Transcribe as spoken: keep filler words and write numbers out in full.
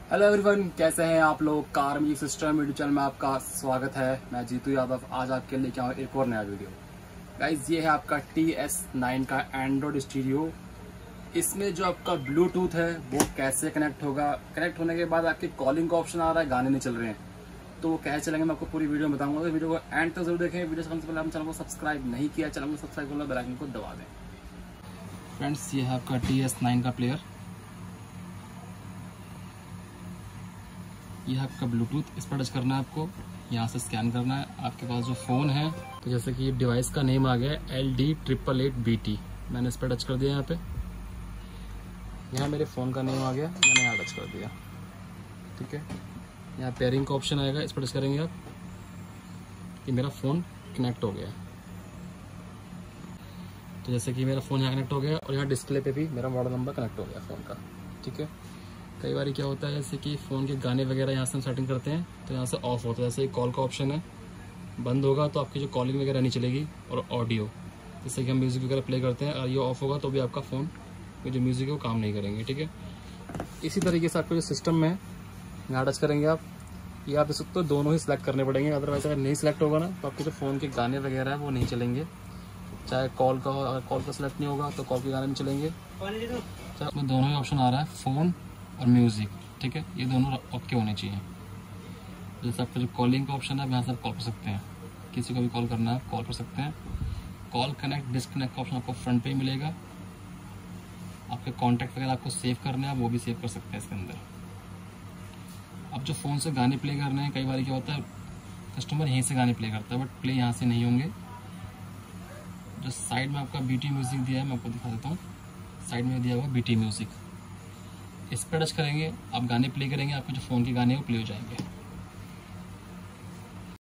Hello everyone, कैसे हैं आप लोग। Car music system YouTube channel में आपका स्वागत है। मैं जीतू यादव आज आपके लिए क्या हूँ एक और नया वीडियो। गाइज ये है आपका टी एस नाइन का एंड्रॉयड स्टीरियो। इसमें जो आपका ब्लूटूथ है वो कैसे कनेक्ट होगा, कनेक्ट होने के बाद आपके कॉलिंग का ऑप्शन आ रहा है, गाने नहीं चल रहे हैं, तो वो कैसे चलेंगे मैं आपको पूरी वीडियो में बताऊंगा। तो वीडियो को एंड तक जरूर देखें। वीडियो से पहले आप चैनल को सब्सक्राइब नहीं किया, चैनल को सब्सक्राइब कर लो, बेल आइकन को दबा दें। फ्रेंड्स ये है आपका टी एस नाइन का प्लेयर। यह आपका ब्लूटूथ, इस पर टच करना है आपको, यहाँ से स्कैन करना है। आपके पास जो फ़ोन है तो जैसे कि ये डिवाइस का नेम आ गया है L D triple eight B T. मैंने इस पर टच कर दिया। यहाँ पे यहाँ मेरे फ़ोन का नेम आ गया, मैंने यहाँ टच कर दिया। ठीक है, यहाँ पेयरिंग का ऑप्शन आएगा, इस पर टच करेंगे आप, कि मेरा फ़ोन कनेक्ट हो गया। तो जैसे कि मेरा फ़ोन यहाँ कनेक्ट हो गया और यहाँ डिस्प्ले पे भी मेरा मॉडल नंबर कनेक्ट हो गया फ़ोन का। ठीक है, कई बार क्या होता है जैसे कि फ़ोन के गाने वगैरह यहाँ से हम सेटिंग करते हैं तो यहाँ से ऑफ होता है। जैसे कॉल का ऑप्शन है, बंद होगा तो आपकी जो कॉलिंग वगैरह नहीं चलेगी। और ऑडियो, जैसे कि हम म्यूज़िक वगैरह प्ले करते हैं और ये ऑफ होगा तो भी आपका फ़ोन में जो म्यूज़िक है वो काम नहीं करेंगे। ठीक है, इसी तरीके से आपको जो सिस्टम में यहाँ टच करेंगे आप, ये आप इस तो दोनों ही सिलेक्ट करने पड़ेंगे। अदरवाइज अगर नहीं सिलेक्ट होगा ना तो आपके जो फ़ोन के गाने वगैरह है वो नहीं चलेंगे। चाहे कॉल का, अगर कॉल का सिलेक्ट नहीं होगा तो कॉल के गाने नहीं चलेंगे। चाहे उसमें दोनों ही ऑप्शन आ रहा है, फ़ोन और म्यूज़िक। ठीक है, ये दोनों ओके होने चाहिए। जैसे आपका जो कॉलिंग का ऑप्शन है यहाँ से आप कॉल कर सकते हैं, किसी को भी कॉल करना है आप कॉल कर सकते हैं। कॉल कनेक्ट डिस्कनेक्ट का ऑप्शन आपको फ्रंट पे ही मिलेगा। आपके कॉन्टैक्ट वगैरह आपको सेव करने हैं, वो भी सेव कर सकते हैं इसके अंदर। अब जो फ़ोन से गाने प्ले करने हैं, कई बार क्या होता है कस्टमर यहीं से गाने प्ले करता है बट प्ले यहाँ से नहीं होंगे। जो साइड में आपका बी टी म्यूज़िक दिया है मैं आपको दिखा देता हूँ। साइड में दिया हुआ बी टी म्यूज़िक, इस पर टच करेंगे आप, गाने प्ले करेंगे, आपके जो फ़ोन के गाने वो प्ले हो जाएंगे।